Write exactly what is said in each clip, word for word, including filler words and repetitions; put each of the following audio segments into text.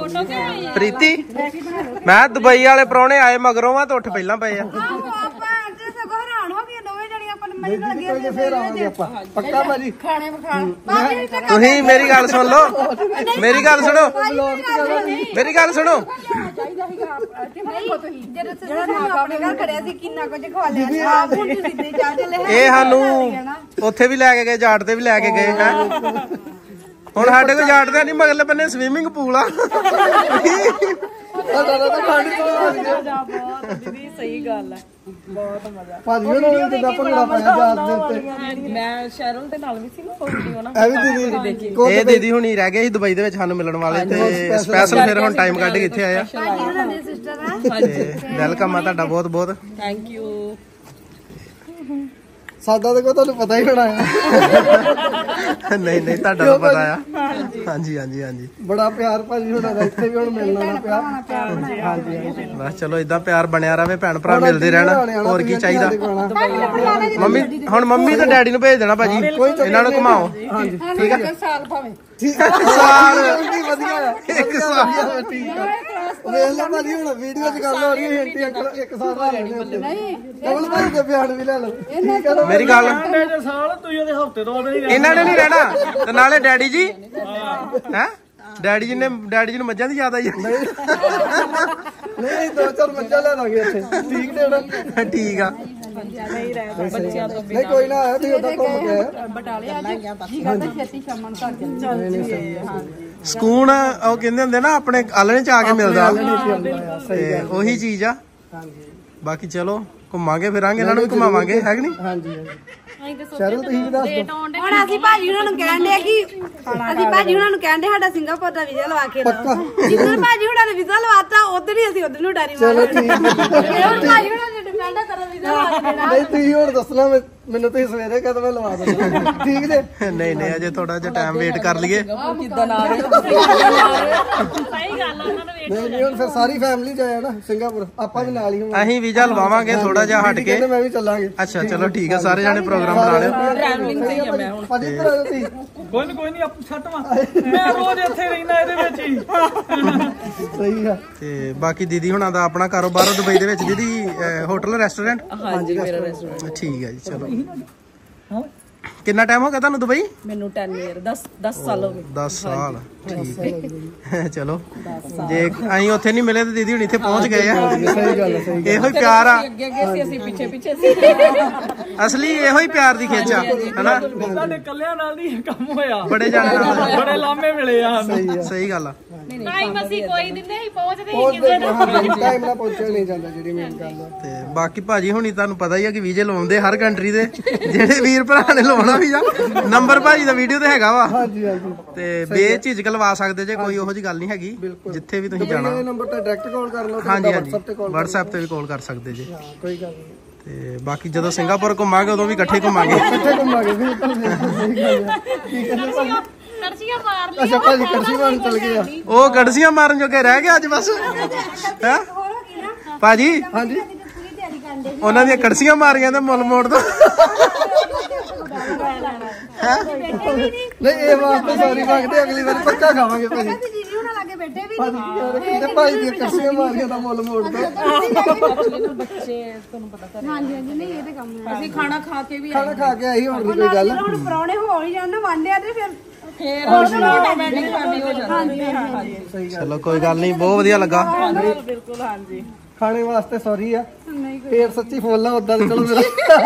ਪ੍ਰੀਤੀ मैं दुबई वाले प्राहुणे आए मगरों वा तो उठ पहला पे तुसीं मेरी गल सुन लो मेरी गल सुनो मेरी गल सुनो ये सानू उत्थे भी लैके गए जाट ते भी लैके गए हैं हुण साडे कोल जाट दा नहीं मगरले बन्ने स्विमिंग पूल आ सही गल है दीदी हुणी रह गए दुबई दे विच सानू मिलण वाले ते स्पैशल फिर हुण टाइम कढ के इत्थे आया वेलकम आ तुहाडा बहुत बहुत थैंक यू सादा देखो तुहानू पता ही होना है नहीं नहीं तुहाडा तो पता है हां जी हां जी हां जी बड़ा प्यार भाजी होना दा इत्थे भी हुण मिलना ना प्यार हां जी बस चलो इदां प्यार बनया रहे भैन भरा मिलदे रहना होर की चाहिदा मम्मी हुण मम्मी ते डैडी नू भेज देना भाजी इन्हां नू घुमाओ हां जी ठीक है साल भावे साल वधिया एक साल ठीक है ਵੇਖ ਲੈ ਭਾਜੀ ਹੁਣ ਵੀਡੀਓ ਚ ਗੱਲ ਹੋ ਰਹੀ ਹੈ ਐਂਟੀ ਅੰਕਲ ਇੱਕ ਸਾਲ ਦਾ ਰਹਿਣੇ ਉੱਤੇ ਨਹੀਂ ਕਮਲ ਭਾਈ ਦੇ ਬਿਆਨ ਵੀ ਲੈ ਲਓ ਠੀਕ ਹੈ ਮੇਰੀ ਗੱਲ ਸਾਲ ਤੁਸੀਂ ਉਹਦੇ ਹਫਤੇ ਤੋਂ ਬਾਅਦ ਨਹੀਂ ਇਹਨਾਂ ਨੇ ਨਹੀਂ ਰਹਿਣਾ ਤੇ ਨਾਲੇ ਡੈਡੀ ਜੀ ਹੈ ਡੈਡੀ ਜੀ ਨੇ ਡੈਡੀ ਜੀ ਨੂੰ ਮੱਝਾਂ ਦੀ ਯਾਦ ਆਈ ਨਹੀਂ ਦੋ ਚਾਰ ਮੱਝਾਂ ਲੈ ਲਾਂਗੇ ਇੱਥੇ ਠੀਕ ਦੇਣਾ ਠੀਕ ਆ नहीं कोई ना है तो उधर घूम के बटाले आज जी कहता खेती शाम ਨੂੰ ਘਰ ਚੱਲਦੀ ਸਕੂਨ ਉਹ ਕਹਿੰਦੇ ਹੁੰਦੇ ਨਾ ਆਪਣੇ ਆਲਣੇ ਚ ਆ ਕੇ ਮਿਲਦਾ ਤੇ ਉਹੀ ਚੀਜ਼ ਆ ਹਾਂਜੀ ਬਾਕੀ ਚਲੋ ਘੁੰਮਾਂਗੇ ਫਿਰਾਂਗੇ ਇਹਨਾਂ ਨੂੰ ਵੀ ਘੁਮਾਵਾਂਗੇ ਹੈ ਕਿ ਨਹੀਂ ਹਾਂਜੀ ਚਲੋ ਤੁਸੀਂ ਵੀ ਦੱਸ ਦਿਓ ਹੁਣ ਅਸੀਂ ਭਾਜੀ ਉਹਨਾਂ ਨੂੰ ਕਹਿੰਦੇ ਆ ਕਿ ਅਸੀਂ ਭਾਜੀ ਉਹਨਾਂ ਨੂੰ ਕਹਿੰਦੇ ਸਾਡਾ ਸਿੰਗਾਪੁਰ ਦਾ ਵੀਜ਼ਾ ਲਵਾ ਕੇ ਦਿਓ ਜਿੱਦਾਂ ਭਾਜੀ ਉਹਨਾਂ ਨੇ ਵੀਜ਼ਾ ਲਵਾਤਾ ਉਧਰ ਹੀ ਅਸੀਂ ਉਧਰ ਨੂੰ ਡਾਰੀ ਮਾਰਦੇ ਚਲੋ ਠੀਕ ਹੈ ਭਾਜੀ ਉਹਨਾਂ ਨੇ ਡਿਪੈਂਡ ਕਰੋ ਵੀਜ਼ਾ ਲਵਾ ਕੇ ਦੇਣਾ ਨਹੀਂ ਤੁਸੀਂ ਹੁਣ ਦੱਸਣਾ ਮੈਨੂੰ ਤੁਸੀਂ ਸਵੇਰੇ ਕਦ ਮੈਂ ਲਵਾ ਦਵਾਂ ਠੀਕ ਜੇ ਨਹੀਂ ਨਹੀਂ ਅਜੇ ਥੋੜਾ ਜਿਹਾ ਟਾਈਮ ਵੇਟ ਕਰ ਲਈਏ ਕਿੱਦਾਂ ਆ ਰਹੇ ਸਹੀ ਗੱਲ ਆ ਉਹਨਾਂ ਨੂੰ ਵੇਟ ਨਹੀਂ ਹੁਣ ਫਿਰ ਸਾਰੀ ਫੈਮਿਲੀ ਜਾਇਆ ਨਾ ਸਿੰਗਾਪੁਰ ਆਪਾਂ ਵੀ ਨਾਲ ਹੀ ਹੋਵਾਂਗੇ ਅਸੀਂ ਵੀਜ਼ਾ ਲਵਾਵਾਂਗੇ ਥੋੜਾ ਜਿਹਾ ਹਟ ਕੇ ਮੈਂ ਵੀ ਚੱਲਾਂਗੇ ਅੱਛਾ ਚਲੋ ਠੀਕ ਹੈ ਸਾਰੇ ਜਾਣੇ ਪ੍ਰੋਗਰਾਮ ਬਣਾ ਲਿਓ ਟਰੈਵਲਿੰਗ ਤੇ ਹੀ ਆ ਮੈਂ ਹੁਣ ਭਾਜੀ ਇੱਧਰ ਆਓ ਤੁਸੀਂ ਕੋਈ ਨਹੀਂ ਕੋਈ ਨਹੀਂ ਆਪ ਛੱਟਵਾ ਮੈਂ ਰੋਜ਼ ਇੱਥੇ ਰਹਿਣਾ ਇਹਦੇ ਵਿੱਚ ਹੀ ਸਹੀ ਆ ਤੇ ਬਾਕੀ ਦੀਦੀ ਹੁਣਾਂ ਦਾ ਆਪਣਾ ਕਾਰੋਬਾਰ ਦੁਬਈ ਦੇ ਵਿੱਚ ਦੀਦੀ ਹੋਟਲ ਰੈਸਟੋਰੈਂਟ ਹਾਂਜੀ ਮੇਰਾ ਰੈਸਟੋਰੈਂਟ ਠੀਕ ਹੈ ਜੀ ਚਲੋ कितना टाइम हो गया था दुबई मैनू टेन ईयर दस दस साल हो गए दस साल ठीक है चलो जे अहीं उत्थे नहीं मिले तो दीदी हुण इत्थे पहुंच गए इहो प्यार आ असली इहो ही प्यार दी खिच आ है ना साडे कल्लियां नाल नहीं काम होया बड़े जाने नाल बड़े लामे मिले आ सही गल आ टाइम ਅਸੀਂ ਕੋਈ ਦਿੰਦੇ ਹੀ ਪਹੁੰਚਦੇ ਹੀ ਕਿਸੇ ਨੂੰ ਟਾਈਮ ਨਾਲ ਪਹੁੰਚਣ ਨਹੀਂ ਜਾਂਦਾ ਜਿਹੜੀ ਮੇਨ ਗੱਲ ਆ ਤੇ ਬਾਕੀ ਭਾਜੀ ਹੁਣੀ ਤੁਹਾਨੂੰ ਪਤਾ ਹੀ ਆ ਕਿ ਵੀਜ਼ੇ ਲਾਉਂਦੇ ਹਰ ਕੰਟਰੀ ਦੇ ਜਿਹੜੇ ਵੀਰ ਭਰਾ ਨੇ ਲਾਉਣਾ ਵੀਜ਼ਾ ਨੰਬਰ ਭਾਜੀ ਦਾ ਵੀਡੀਓ ਤੇ ਹੈਗਾ ਵਾ ਹਾਂਜੀ ਹਾਂਜੀ ਤੇ ਬੇਝਿਜਕ ਲਵਾ ਸਕਦੇ ਜੇ ਕੋਈ ਉਹੋ ਜੀ ਗੱਲ ਨਹੀਂ ਹੈਗੀ ਜਿੱਥੇ ਵੀ ਤੁਸੀਂ ਜਾਣਾ ਨੰਬਰ ਤੇ ਡਾਇਰੈਕਟ ਕਾਲ ਕਰ ਲਓ ਹਾਂਜੀ ਹਾਂਜੀ WhatsApp ਤੇ ਵੀ ਕਾਲ ਕਰ ਸਕਦੇ ਜੇ ਕੋਈ ਗੱਲ ਨਹੀਂ ਤੇ ਬਾਕੀ ਜਦੋਂ ਸਿੰਗਾਪੁਰ ਘੁੰਮਾਂਗੇ ਉਦੋਂ ਵੀ ਇਕੱਠੇ ਘੁੰਮਾਂਗੇ ਇਕੱਠੇ ਘੁੰਮਾਂਗੇ ਬਿਲਕੁਲ ਸਹੀ ਗੱਲ ਹੈ ਠੀਕ ਹੈ ਕੜਛੀਆਂ ਮਾਰ ਲਈ ਅੱਛਾ ਭਾਜੀ ਕੜਛੀ ਮਾਰਨ ਚਲ ਗਏ ਆ ਉਹ ਕੜਛੀਆਂ ਮਾਰਨ ਜੋਗੇ ਰਹਿ ਗਏ ਅੱਜ ਬਸ ਹੈ ਭਾਜੀ ਹਾਂਜੀ ਉਹਨਾਂ ਦੀਆਂ ਕੜਛੀਆਂ ਮਾਰੀਆਂ ਤੇ ਮੁੱਲ ਮੋੜ ਦੋ ਨਹੀਂ ਇਹ ਵਾਸਤੇ ਸੌਰੀ ਮੰਗਦੇ ਅਗਲੀ ਵਾਰ ਪੱਕਾ ਖਾਵਾਂਗੇ ਭਾਜੀ ਦੀਦੀ ਉਹਨਾਂ ਲਾਗੇ ਬੈਠੇ ਵੀ ਤੇ ਭਾਈ ਦੀਆਂ ਕੜਛੀਆਂ ਮਾਰੀਆਂ ਦਾ ਮੁੱਲ ਮੋੜ ਦੋ ਬੱਚੇ ਤੁਹਾਨੂੰ ਪਤਾ ਕਰ ਹਾਂਜੀ ਹਾਂਜੀ ਨਹੀਂ ਇਹ ਤੇ ਕੰਮ ਹੈ ਅਸੀਂ ਖਾਣਾ ਖਾ ਕੇ ਵੀ ਖਾਣਾ ਖਾ ਕੇ ਆਈ ਹੁਣ ਕੋਈ ਗੱਲ ਹੁਣ ਪਰੌਣੇ ਹੋ ਹੀ ਜਾਂਦੇ ਵਾਂਡਿਆ ਤੇ ਫਿਰ ਫੇਰ ਆਟੋਮੈਟਿਕ ਫੈਮਿਲੀ ਹੋ ਜਾਂਦੀ ਹੈ ਹਾਂਜੀ ਸਹੀ ਗੱਲ ਚਲੋ ਕੋਈ ਗੱਲ ਨਹੀਂ ਬਹੁਤ ਵਧੀਆ ਲੱਗਾ ਬਿਲਕੁਲ ਹਾਂਜੀ ਖਾਣੇ ਵਾਸਤੇ ਸੌਰੀ ਆ ਫੇਰ ਸੱਚੀ ਫੋਲਣਾ ਉਦਾਂ ਚਲੋ ਮੇਰਾ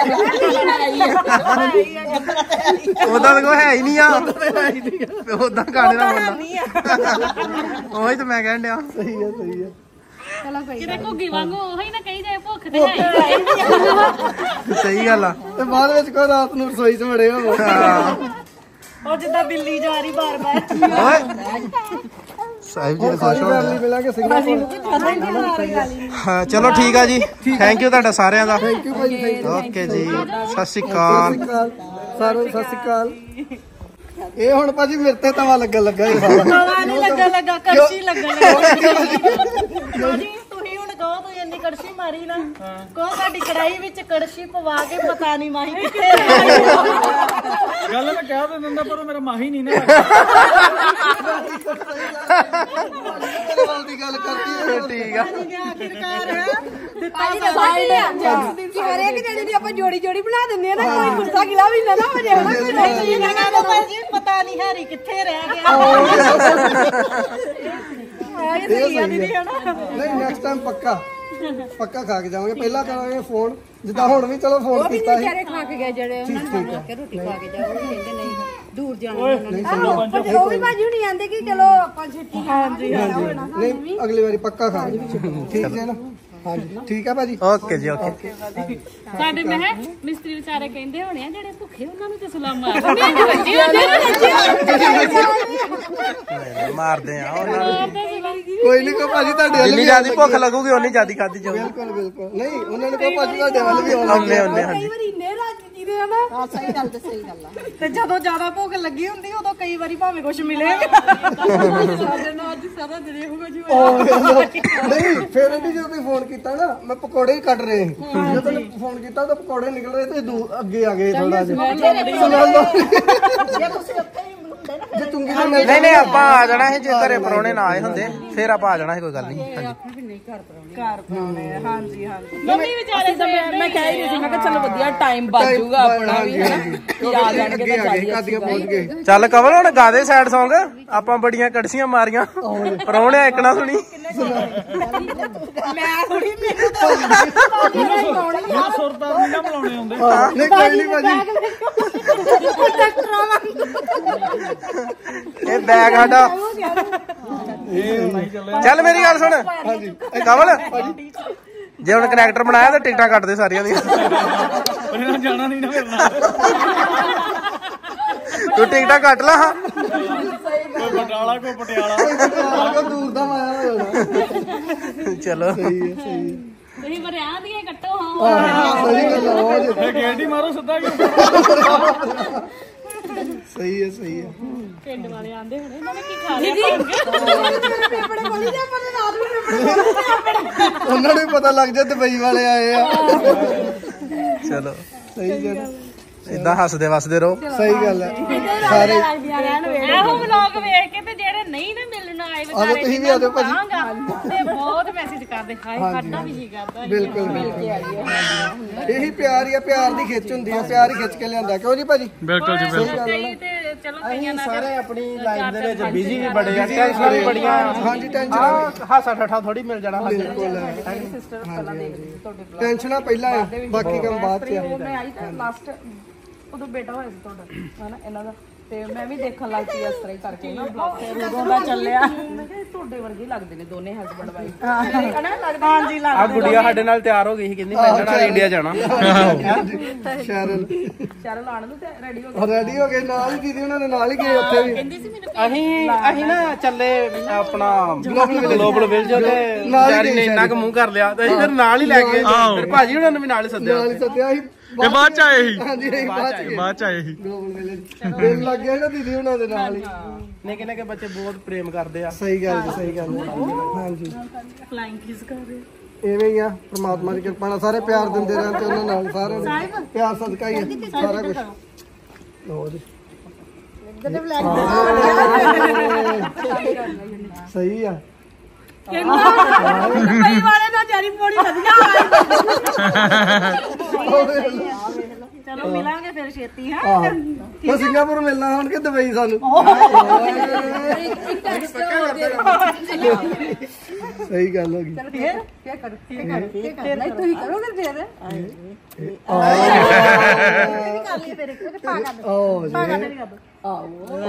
ਉਦਾਂ ਤਾਂ ਕੋਈ ਹੈ ਹੀ ਨਹੀਂ ਆ ਉਦਾਂ ਖਾਣੇ ਦਾ ਮੁੱਲ ਉਹੀ ਤਾਂ ਮੈਂ ਕਹਿਣ ਡਿਆ ਸਹੀ ਆ ਸਹੀ ਆ ਚਲੋ ਕੋਈ ਕਿਤੇ ਘੁੱਗੀ ਵਾਂਗੂ ਉਹੀ ਨਾ ਕਹੀ ਜਾਏ ਭੁੱਖ ਤੇ ਹੈ ਸਹੀ ਗੱਲ ਆ ਤੇ ਬਾਅਦ ਵਿੱਚ ਕੋਈ ਰਾਤ ਨੂੰ ਰਸੋਈ ਚ ਵੜੇ ਹੋ ਉਹ ਜਿੱਦਾਂ ਬਿੱਲੀ ਜਾ ਰਹੀ ਬਾਰ ਬਾਰ ਸਾਹਿਬ ਜੀ ਸਾਰੀ ਫੈਮਿਲੀ ਮਿਲਾਂਗੇ ਹਾਂ ਚਲੋ ਠੀਕ ਆ ਜੀ ਥੈਂਕ ਯੂ ਤੁਹਾਡਾ ਸਾਰਿਆਂ ਦਾ ਥੈਂਕ ਯੂ ਭਾਈ ਓਕੇ ਜੀ ਸਤਿ ਸ਼੍ਰੀ ਅਕਾਲ ਸਾਰਿਆਂ ਸਤਿ ਸ਼੍ਰੀ ਅਕਾਲ ਇਹ ਹੁਣ ਭਾਜੀ ਮੇਰੇ ਤੇ ਤਵਾ ਲੱਗਣ ਲੱਗਾ ਇਹ ਸਾਰਾ ਤਵਾ ਨਹੀਂ ਲੱਗਾ ਲੱਗਾ ਕੜਛੀ ਲੱਗਣ ਲੱਗਾ ਤੁਸੀਂ ਹੁਣ ਕਹੋ ਤੁਸੀਂ ਇੰਨੀ ਕੜਛੀ ਮਾਰੀ ਨਾ ਕਹੋ ਸਾਡੀ ਕੜਾਈ ਵਿੱਚ ਕੜਛੀ ਪਵਾ ਕੇ ਪਤਾ ਨਹੀਂ ਮਾਹੀ ਕਿੱਥੇ ਗੱਲ ਮੈਂ ਕਹਿ ਦਿੰਦਾ ਪਰ ਮੇਰਾ ਮਾਹੀ ਨਹੀਂ ਨਾ ਵੱਡੀ ਗੱਲ ਕਰਤੀ ਠੀਕ ਆ ਹਰੇਕ ਜਣੇ ਦੀ ਆਪਾਂ ਜੋੜੀ ਜੋੜੀ ਬਣਾ ਦਿੰਦੇ ਆ ਨਾ ਕੋਈ ਗੁੱਸਾ ਗਿਲਾ ਵੀ ਨਾ ਹੋ ਜਾਏ ਭਾਜੀ ਪਤਾ ਨਹੀਂ ਹੈਰੀ ਕਿੱਥੇ ਰਹਿ ਗਿਆ ਨਹੀਂ ਨੈਕਸਟ ਟਾਈਮ ਪੱਕਾ ਪੱਕਾ ਖਾ ਕੇ ਜਾਵਾਂਗੇ ਪਹਿਲਾਂ ਕਰਾਂਗੇ ਫੋਨ ਜਿੱਦਾਂ ਹੁਣ ਵੀ ਚਲੋ ਫੋਨ ਕੀਤਾ ਸੀ ਵਿਚਾਰੇ ਖਾ ਕੇ ਗਏ ਜਿਹੜੇ ਉਹਨਾਂ ਨੂੰ ਬਣਾ ਕੇ ਰੋਟੀ ਖਾ ਕੇ ਜਾਓ ਕਹਿੰਦੇ ਨਹੀਂ ਦੂਰ ਜਾਣਾ ਉਹ ਵੀ ਭਾਜੀ ਹੁਣੀ ਆਂਦੇ ਕਿ ਚਲੋ ਆਪਾਂ ਛੇਤੀ ਹਾਂਜੀ ਨਹੀਂ ਅਗਲੀ ਵਾਰੀ ਪੱਕਾ ਖਾ ਕੇ ਠੀਕ ਹੈ ਨਾ ਹਾਂਜੀ ਠੀਕ ਹੈ ਭਾਜੀ ਓਕੇ ਜੀ ਓਕੇ ਸਾਡੇ ਮੈਂ ਮਿਸਤਰੀ ਵਿਚਾਰੇ ਕਹਿੰਦੇ ਹੋਣੇ ਆ ਜਿਹੜੇ ਭੁੱਖੇ ਉਹਨਾਂ ਨੂੰ ਤੇ ਸਲਾਮ ਮਾਰਦੇ ਆ ਉਹਨਾਂ ਨੂੰ ਕੋਈ ਨਹੀਂ ਕੋ ਭਾਜੀ ਤੁਹਾਡੇ ਵੱਲ ਜਿੰਨੀ ਜ਼ਿਆਦਾ ਭੁੱਖ ਲੱਗੂਗੀ ਉਨੀ ਜ਼ਿਆਦਾ ਖਾਦੀ ਜਾਊਗੀ ਬਿਲਕੁਲ ਬਿਲਕੁਲ ਨਹੀਂ ਉਹਨਾਂ ਨੇ ਕੋ ਭਾਜੀ ਤੁਹਾਡੇ ਵੱਲ ਵੀ ਆਉਣਾ ਆਉਂਦੇ ਆਉਂਦੇ ਹਾਂਜੀ ਕਈ ਵਾਰੀ ਇੰਨੇ ਰਾਜੀ ਜੀਦੇ ਆ ਨਾ ਸਹੀ ਗੱਲ ਤੇ ਸਹੀ ਗੱਲ ਆ ਤੇ ਜਦੋਂ ਜ਼ਿਆਦਾ ਭੁੱਖ ਲੱਗੀ ਹੁੰਦੀ ਉਦੋਂ ਕਈ ਵਾਰੀ ਭਾਵੇਂ ਕੁਝ ਮਿਲੇ ਸਾਡੇ ਨਾਲ ਅੱਜ ਸਾਰਾ ਦਿਨ ਇਹੋ ਕੁਝ ਨਹੀਂ ਫਿਰ ਇਹਦੀ ਜਦੋਂ ਤੁਸੀਂ ਫੋਨ ਕੀਤਾ ਨਾ ਮੈਂ ਪਕੌੜੇ ਹੀ ਕੱਢ ਰਹੇ ਜਦੋਂ ਤੁਸੀਂ ਫੋਨ ਕੀਤਾ ਤਾਂ ਪਕੌੜੇ ਨਿਕਲ ਰਹੇ ਤੇ ਦੂਰ ਅੱਗੇ ਆ ਗਏ ਥੋੜਾ ਜਿਹਾ ਜੇ ਤੁਸੀਂ ਉੱਥੇ ਹੀ ਹੁੰਦੇ ਨਾ ਜੇ ਚੁੰਗੀ ਨਾਲ ਮਿਲ ਨਹੀਂ ਨਹੀਂ ਆਪਾਂ ਆ ਜਾਣਾ ਸੀ ਜੇ ਘਰੇ ਪਰੌਣੇ ਨਾ ਆਏ ਹੁੰਦੇ ਫਿਰ ਆਪਾਂ ਆ ਜਾਣਾ ਸੀ ਕੋਈ ਗੱਲ ਨਹੀਂ ਹਾਂਜੀ ਘਰ ਬਣਾਉਣੇ ਆ ਹਾਂਜੀ ਹਾਂਜੀ ਮੰਮੀ ਵਿਚਾਰੇ ਸਵੇਰ ਮੈਂ ਕਹਿ ਰਹੀ ਸੀ ਮੈਂ ਕਿਹਾ ਚਲੋ ਵਧੀਆ ਟਾਈਮ ਬਚ ਜਾਊਗਾ ਆਪਣਾ ਵੀ ਯਾਦ ਆਣਗੇ ਤਾਂ ਚੱਲ ਕਾਦੀਆਂ ਪਹੁੰਚ ਗਏ ਚੱਲ ਕਵਲ ਹੁਣ ਗਾ ਦੇ ਸੈਡ Song ਆਪਾਂ ਬੜੀਆਂ ਕੜਸੀਆਂ ਮਾਰੀਆਂ ਪਰੌਣੇ ਇੱਕ ਨਾ ਸੁਣੀ ਮੈਂ ਥੋੜੀ ਮੈਨੂੰ ਸੁਰਤਾ ਨਹੀਂ ਨਾ ਬੁਲਾਉਣੇ ਆਉਂਦੇ ਨਹੀਂ ਕੋਈ ਨਹੀਂ ਭਾਜੀ ਇਹ ਬੈਗ ਸਾਡਾ ਚੱਲ ਮੇਰੀ ਗੱਲ ਸੁਣ ਕਵਲ ਜੇ ਹੁਣ ਕਨੈਕਟਰ ਬਣਾਇਆ ਤਾਂ ਟਿਕਟਾਂ ਕੱਟ ਦੇ ਸਾਰੀਆਂ ਦੀਆਂ ਉਹਨਾਂ ਜਾਣਾ ਨਹੀਂ ਨਾ ਮੇਰੇ ਨਾਲ ਤੂੰ ਟਿਕਟਾਂ ਕੱਟ ਲਾ ਹਾਂ ਕੋਈ ਬਟਾਲਾ ਕੋਈ ਪਟਿਆਲਾ ਆਗਾ ਦੂਰ ਦਾ ਮਾਇਆ ਹੋਣਾ ਚਲੋ ਸਹੀ ਹੈ ਸਹੀ ਹੈ ਤੁਸੀਂ ਬਰਿਆਂ ਦੀਆਂ ਕੱਟੋ ਹਾਂ ਹਾਂ ਸਹੀ ਗੱਲ ਆ ਉਹ ਜੇ- ਇਹ ਗੇਟ ਹੀ ਮਾਰੋ ਸਿੱਧਾ ਕਿਉਂ ਸਹੀ ਹੈ ਸਹੀ ਹੈ ਪਿੰਡ ਵਾਲੇ ਆਂਦੇ ਹੋਣੇ ਇਹਨਾਂ ਨੇ ਕੀ ਖਾ ਲਿਆ ਪੇਪੜੇ ਬੋਲੀ ਜਾਂ ਪਰ ਰਾਤ ਨੂੰ ਉਹਨਾਂ ਨੂੰ ਵੀ ਪਤਾ ਲੱਗ ਜਾ ਦੁਬਈ ਵਾਲੇ ਆਏ ਆ ਚਲੋ ਸਹੀ ਗੱਲ ਏਦਾਂ ਹੱਸਦੇ ਵਸਦੇ ਰਹੋ ਸਹੀ ਗੱਲ ਹੈ ਸਾਰੇ ਇਹੋ ਵਲੌਗ ਵੇਖ ਕੇ ਤੇ ਜਿਹੜੇ ਨਹੀਂ ਨਾ ਮਿਲਣ ਆਏ ਵਿਚਾਰੇ ਤੁਸੀਂ ਵੀ ਆ ਜਾਓ ਭਾਜੀ। ਕਹਾਂਗਾ ਤੇ ਬਹੁਤ ਮੈਸੇਜ ਕਰਦੇ ਹਾਏ ਸਾਡਾ ਵੀ ਜੀ ਕਰਦਾ ਬਿਲਕੁਲ ਬਿਲਕੁਲ ਇਹੀ ਪਿਆਰ ਹੀ ਆ ਪਿਆਰ ਦੀ ਖਿੱਚ ਹੁੰਦੀ ਆ ਪਿਆਰ ਹੀ ਖਿੱਚ ਕੇ ਲਿਆਂਦਾ ਕਿਉਂ ਜੀ ਭਾਜੀ ਬਿਲਕੁਲ ਜੀ ਕਈ ਤੇ ਚਲੋ ਕਈਆਂ ਨਾਲ ਸਾਰੇ ਆਪਣੀ ਲਾਈਫ ਦੇ ਵਿੱਚ ਬਿਜ਼ੀ ਵੀ ਬੜੇ ਆ ਟੈਨਸ਼ਨਾਂ ਵੀ ਬੜੀਆਂ ਹਾਂਜੀ ਟੈਨਸ਼ਨ ਹਾਸਾ ਠਾਠਾ ਥੋੜੀ ਮਿਲ ਜਾਣਾ ਬਿਲਕੁਲ ਟੈਨਸ਼ਨਾਂ ਪਹਿਲਾਂ ਆ ਬਾਕੀ ਕੰਮ ਬਾਅਦ ਚ ਆ ਮੈਂ ਆਈ ਤਾਂ ਲਾਸਟ ਉਦੋਂ ਬੇਟਾ ਹੋਇਆ ਸੀ ਤੁਹਾਡਾ ਹਨਾ ਇਹਨਾਂ ਦਾ ਤੇ ਮੈਂ ਵੀ ਦੇਖਣ ਲੱਗ ਪਈ ਇਸ ਤਰ੍ਹਾਂ ਹੀ ਕਰਕੇ ਨਾ ਬਲੌਗ ਤੇ ਉਦੋਂ ਦਾ ਚੱਲਿਆ ਮੈਂ ਕਿਹਾ ਤੁਹਾਡੇ ਵਰਗੇ ਲੱਗਦੇ ਨੇ ਦੋਨੇ ਹਸਬੰਡ ਵਾਈਫ ਹਨਾ ਲੱਗਦੇ ਹਾਂਜੀ ਆ ਗੁੱਡੀਆ ਸਾਡੇ ਨਾਲ ਤਿਆਰ ਹੋ ਗਈ ਸੀ ਕਹਿੰਦੀ ਮੈਂ ਨਾਲ ਇੰਡੀਆ ਜਾਣਾ ਸ਼ਰਨ ਚੱਲ ਲਾਣ ਨੂੰ ਤੇ ਰੈਡੀ ਹੋ ਰੈਡੀ ਹੋ ਗਏ ਨਾਲ ਹੀ ਦੀਦੀ ਉਹਨਾਂ ਨੇ ਨਾਲ ਹੀ ਗਏ ਉੱਥੇ ਵੀ ਅਸੀਂ ਅਸੀਂ ਨਾ ਚੱਲੇ ਆਪਣਾ ਗਲੋਬਲ ਵਿਲੇਜ ਤੇ ਯਾਰੀ ਨੇ ਇੰਨਾ ਕੁ ਮੂੰਹ ਕਰ ਲਿਆ ਤੇ ਅਸੀਂ ਫਿਰ ਨਾਲ ਹੀ ਲੈ ਗਏ ਫਿਰ ਭਾਜੀ ਉਹਨਾਂ ਨੂੰ ਵੀ ਨਾਲ ਹੀ ਸੱਦਿਆ ਨਾਲ ਹੀ ਸੱਦਿਆ ਸੀ ਇਹ ਬਾਅਦ ਚ ਆਏ ਸੀ ਹਾਂਜੀ ਇਹ ਬਾਅਦ ਚ ਬਾਅਦ ਚ ਆਏ ਸੀ ਗਲੋਬਲ ਵਿਲੇਜ ਦਿਲ ਲੱਗ ਗਿਆ ਨਾ ਦੀਦੀ ਉਹਨਾਂ ਦੇ ਨਾਲ ਹੀ ਨਿੱਕੇ ਨਿੱਕੇ ਬੱਚੇ ਬਹੁਤ ਪ੍ਰੇਮ ਕਰਦੇ ਆ ਸਹੀ ਗੱਲ ਜੀ ਸਹੀ ਗੱਲ ਹਾਂਜੀ ਫਲਾਈਂਗ ਕਿਸ ਕਰ ਰਹੇ ਐਵੇਂ ਹੀ ਆ ਪ੍ਰਮਾਤਮਾ ਦੀ ਕਿਰਪਾ ਨਾਲ ਸਾਰੇ ਪਿਆਰ ਦਿੰਦੇ ਰਹਿਣ ਤੇ ਉਹਨਾਂ ਨਾਲ ਸਾਰਿਆਂ ਨੂੰ ਪਿਆਰ ਸਦਕਾ ਹੀ ਆ ਸਾਰਾ ਕੁਝ ਲੋ ਜੀ ਸਹੀ ਆ ਦੁਬਈ ਵਾਲੇ ਨਾਲ ਜਾਰੀ ਪੋੜੀ ਵਧੀਆ ਚਲੋ ਮਿਲਾਂਗੇ ਫਿਰ ਛੇਤੀ ਹਾਂ ਆਹ ਤਾਂ ਸਿੰਗਾਪੁਰ ਮਿਲਣਾ ਹੁਣ ਕਿ ਦੁਬਈ ਸਾਨੂੰ ਸਹੀ ਗੱਲ ਹੋ ਗਈ ਫਿਰ ਕੀ ਕਰ ਕੀ ਕਰ ਕੀ ਕਰ ਨਹੀਂ ਤੁਸੀਂ ਕਰੋਗੇ ਫਿਰ ਕਰ ਲਈ ਫਿਰ ਇੱਕ ਪਾ ਕਰ ਆਓ ਜੀ ਆਓ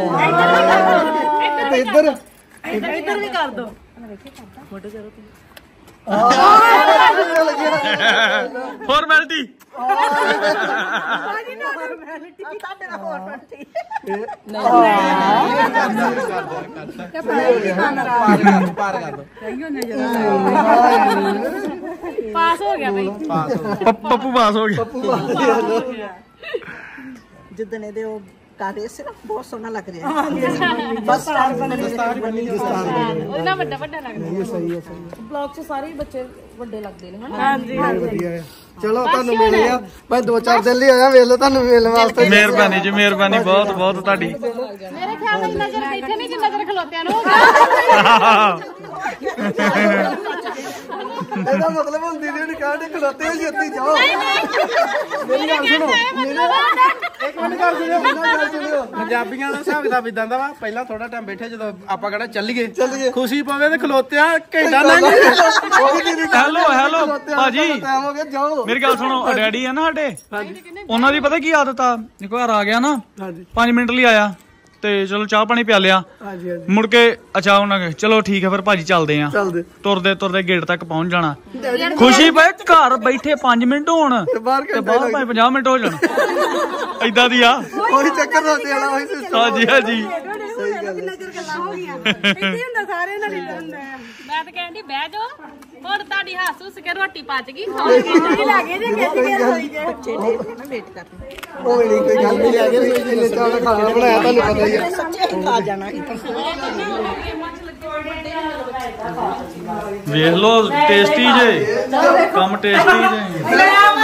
ਤੇ ਇੱਧਰ ਇੱਧਰ ਵੀ ਕਰ ਦੋ ਫਾਰਮੈਲਿਟੀ ਬਾਜੀ ਨਾ ਫਾਰਮੈਲਿਟੀ ਤੁਹਾਡੇ ਨਾਲ ਫਾਰਮੈਲਿਟੀ ਪਾਰ ਕਰ ਦੋ ਪਾਸ ਹੋ ਗਿਆ ਬਈ ਪੱਪੂ ਪਾਸ ਹੋ ਗਿਆ ਜਿੱਦਣ ਇਹਦੇ ਉਹ ਕਰ ਰਹੇ ਸੀ ਨਾ ਬਹੁਤ ਸੋਹਣਾ ਲੱਗ ਰਿਹਾ ਬਸ ਸਟਾਰ ਬਣ ਗਏ ਉਹਨਾਂ ਵੱਡਾ ਵੱਡਾ ਲੱਗਦਾ ਇਹ ਸਹੀ ਹੈ ਸਹੀ ਬਲੌਗ 'ਚ ਸਾਰੇ ਹੀ ਬੱਚੇ ਵੱਡੇ ਲੱਗਦੇ ਨੇ ਹਨਾ ਹਾਂਜੀ ਹੈ ਵਧੀਆ ਹੈ ਚਲੋ ਤੁਹਾਨੂੰ ਮਿਲੇ ਆ ਮੈਂ ਦੋ ਚਾਰ ਦਿਨ ਲਈ ਆਇਆ ਵੇਖ ਲਓ ਤੁਹਾਨੂੰ ਮਿਲਣ ਵਾਸਤੇ ਮਿਹਰਬਾਨੀ ਜੀ ਮਿਹਰਬਾਨੀ ਬਹੁਤ ਬਹੁਤ ਤੁਹਾਡੀ ਮੇਰੇ ਖਿਆਲ ਨਾਲ ਨਜ਼ਰ ਬੈਠੇ ਨਹੀਂ ਜੇ ਨਜ਼ਰ ਖਲੋਤਿਆਂ ਨੂੰ ਹੋ ਗਿਆ ਇਹਦਾ ਮਤਲਬ ਹੁੰਦੀ ਨਹੀਂ ਉਹਨੇ ਕਹਿੰਦੇ ਖਲੋਤੇ ਹੋ ਛੇਤੀ ਜਾਓ ਮੇਰੀ ਗੱਲ ਸੁਣੋ ਇੱਕ ਮਿੰਟ ਕਰ ਸੁਣਿਓ ਪੰਜਾਬੀਆਂ ਦਾ ਹਿਸਾਬ ਕਿਤਾਬ ਇਦਾਂ ਦਾ ਵਾ ਪਹਿਲਾਂ ਥੋੜਾ ਟਾਈਮ ਬੈਠੇ ਜਦੋਂ ਆਪਾਂ ਕਹਿੰਦਾ ਚੱਲੀਏ ਖੁਸ਼ੀ ਪਵੇ ਤੇ ਖਲੋਤਿਆ ਘੰਟਾ ਲੰਘ ਹੈਲੋ ਹੈਲੋ ਭਾਜੀ ਟਾਈਮ ਹੋ ਗਿਆ ਜਾਓ ਮੇਰੀ ਗੱਲ ਸੁਣੋ ਡੈਡੀ ਆ ਨਾ ਸਾਡੇ ਉਹਨਾਂ ਦੀ ਪਤਾ ਕੀ ਆਦਤ ਆ ਇੱਕ ਵਾਰ ਆ ਗਿਆ ਨਾ ਪੰਜ ਮਿੰਟ ਲਈ ਆਇਆ ਤੇ ਚਲੋ ਚਾਹ ਪਾਣੀ ਪਿਆ ਲਿਆ ਹਾਂਜੀ ਹਾਂਜੀ ਮੁੜ ਕੇ ਅੱਛਾ ਉਹਨਾਂ ਕੇ ਚਲੋ ਠੀਕ ਹੈ ਫਿਰ ਭਾਜੀ ਚੱਲਦੇ ਆ ਚੱਲਦੇ ਤੁਰਦੇ ਤੁਰਦੇ ਗੇਟ ਤੱਕ ਪਹੁੰਚ ਜਾਣਾ ਖੁਸ਼ੀ ਪਏ ਘਰ ਬੈਠੇ ਪੰਜ ਮਿੰਟ ਹੋਣ ਤੇ ਬਾਹਰ ਤੇ ਬਾਹਰ ਭਾਵੇਂ ਪੰਜਾਹ ਮਿੰਟ ਹੋ ਜਾਣ ਏਦਾਂ ਦੀ ਆ ਉਹੀ ਚੱਕਰ ਹੁੰਦੇ ਵਾਲਾ ਉਹੀ ਸਿਸਟਮ ਹਾਂਜੀ ਹਾਂਜੀ ਸਹੀ ਗੱਲ ਹੈ ਗੱਲਾਂ ਹੋ ਗਈਆਂ ਇੱਥੇ ਹੁੰਦਾ ਸਾਰੇ ਨਾਲ ਇੱਧਰ ਹੁੰਦਾ ਮੈਂ ਤਾਂ ਕਹਿੰਦੀ ਬਹਿ ਜਾਓ ਹੁਣ ਤੁਹਾਡੀ ਹੱਸ ਹੁੱਸ ਕੇ ਰੋਟੀ ਪਚ ਗਈ ਖਾਓਗੇ ਲੱਗੇ ਜੇ ਕਿੱਥੇ ਗਿਆ ਹੋਈ ਜੇ ਬੱਚੇ ਨੇ ਨਾ ਵੇਟ ਕਰ ਉਹ ਨਹੀਂ ਕੋਈ ਗੱਲ ਨਹੀਂ ਆ ਗਈ ਜਿੰਨੇ ਚਾਹ ਖਾਣਾ ਬਣਾਇਆ ਤੁਹਾਨੂੰ ਪਤਾ ਹੀ ਹੈ ਸੱਚੇ ਖਾ ਜਾਣਾ ਵੇਖ ਲੋ ਟੇਸਟੀ ਜੇ ਕੰਮ ਟੇਸਟੀ ਜੇ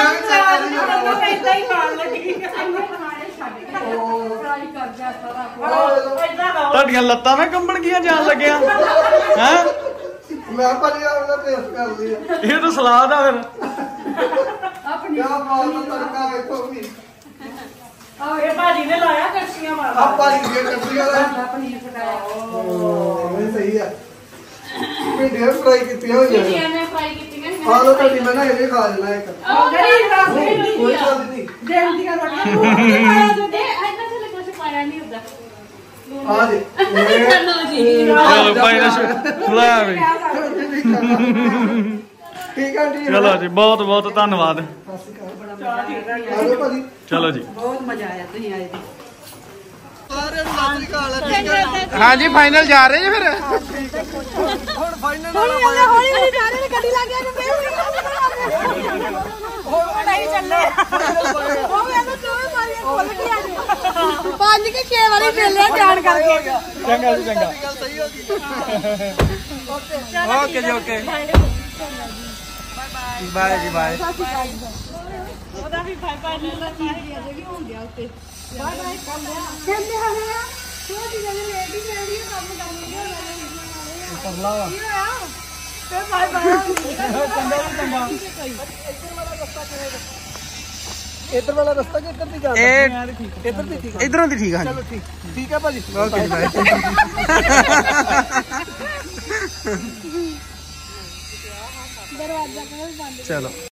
ਤੁਹਾਡੀਆਂ ਲੱਤਾਂ ਨਾ ਕੰਬਣ ਗਈਆਂ ਜਾਣ ਲੱਗਿਆ ਹੈ ਮੈਂ ਭਾਜੀ ਆਪਣਾ ਟੇਸਟ ਕਰ ਲਿਆ ਇਹ ਤਾਂ ਸਲਾਦ ਆ ਫਿਰ ਆਪਣੀ ਆ ਬਾਤ ਤੜਕਾ ਵੇਖੋ ਵੀ ਇਹ ਭਾਜੀ ਨੇ ਲਾਇਆ ਕੜਛੀਆਂ ਮਾਰ ਆ ਭਾਜੀ ਦੀ ਕੱਟੀਆਂ ਦਾ ਪਨੀਰ ਪਕਾਇਆ ਉਹ ਇਹ ਸਹੀ ਆ ਭਿੰਡੀਆਂ ਫਰਾਈ ਕੀਤੀਆਂ ਹੋਈਆਂ ਨੇ ਇਹਨੇ ਫਰਾਈ ਕੀਤੀਆਂ ਸੀ ਆ ਲੋ ਤੁਹਾਡੀ ਮੈਂ ਨਾ ਇਹ ਵੀ ਖਾ ਲੈਣਾ ਇੱਕ ਉਹ ਗਰੀ ਰਾਸ ਕੋਈ ਗੱਲ ਨਹੀਂ ਦੇਣ ਦੀਆਂ ਰੋਟੀਆਂ ਦੇ ਇੰਨਾ ਥੱਲੇ ਕੁਝ ਪਾਇਆ ਨਹੀਂ ਹੁੰਦਾ ਆ ਦੇ ਚਲੋ ਜੀ ਚਲੋ ਭਾਈ ਨੇ ਲੈ ਬਈ ਠੀਕ ਆ ਜੀ ਚਲੋ ਜੀ ਬਹੁਤ ਬਹੁਤ ਧੰਨਵਾਦ ਆ ਲੋ ਭਾਜੀ ਚਲੋ ਜੀ ਬਹੁਤ ਮਜ਼ਾ ਆਇਆ ਤੁਸੀਂ ਆਏ ਜੀ ਸਾਰਿਆਂ ਨੂੰ ਸਤਿ ਸ੍ਰੀ ਅਕਾਲ ਠੀਕ ਹੈ ਹਾਂਜੀ ਫਾਈਨਲ ਜਾ ਰਹੇ ਜੀ ਫਿਰ ਹੁਣ ਫਾਈਨਲ ਵਾਲਾ ਵਾਇਆ ਹੌਲੀ ਹੌਲੀ ਸਾਰੇ ਨੇ ਗੱਡੀ ਲੱਗ ਗਿਆ ਤੇ ਫੇਰ ਉਹ ਨਹੀਂ ਚੱਲੇ ਉਹ ਮੈਨੂੰ ਚੋਰ ਮਾਰੀਆਂ ਖੁੱਲ ਕੇ ਆ ਜੀ ਪੰਜ ਕੇ ਛੇ ਵਾਰੀ ਚੱਲਿਆ ਜਾਣ ਕਰਕੇ ਚੰਗਾ ਜੀ ਚੰਗਾ ਗੱਲ ਸਹੀ ਹੋ ਗਈ ਓਕੇ ਜੀ ਓਕੇ ਬਾਏ ਜੀ ਬਾਏ ਉਹਦਾ ਵੀ ਭਾਈ ਭਾਈ ਨੇ ਲਾ ਚਾਹੀਦੀ ਅਜੇ ਵੀ ਹੋਣ ਗਿਆ ਉੱਤੇ ਬਾਏ ਬਾਏ ਕਰ ਲਿਆ ਕਹਿੰਦੇ ਹਲੇ ਆ ਛੋਟੀ ਜਿਹੀ ਲੇਟ ਹੀ ਚੱਲਦੀ ਹੈ ਕੰਮ ਕਰਨ ਲੱਗੇ ਹੋਣਾ ਪਰਲਾ ਵਾ ਕੀ ਹੋਇਆ ਤੇ ਬਾਏ ਬਾਏ ਇੱਧਰ ਵਾਲਾ ਰਸਤਾ ਕਿ ਇੱਧਰ ਦੀ ਜਾਂਦਾ ਇਹ ਇੱਧਰ ਦੀ ਠੀਕ ਆ ਇਧਰੋਂ ਦੀ ਠੀਕ ਆ ਚਲੋ ਠੀਕ ਠੀਕ ਆ ਭਾਜੀ ਓਕੇ ਜੀ ਬਾਏ ਦਰਵਾਜ਼ਾ ਕੋਲ ਬੰਦ ਚਲੋ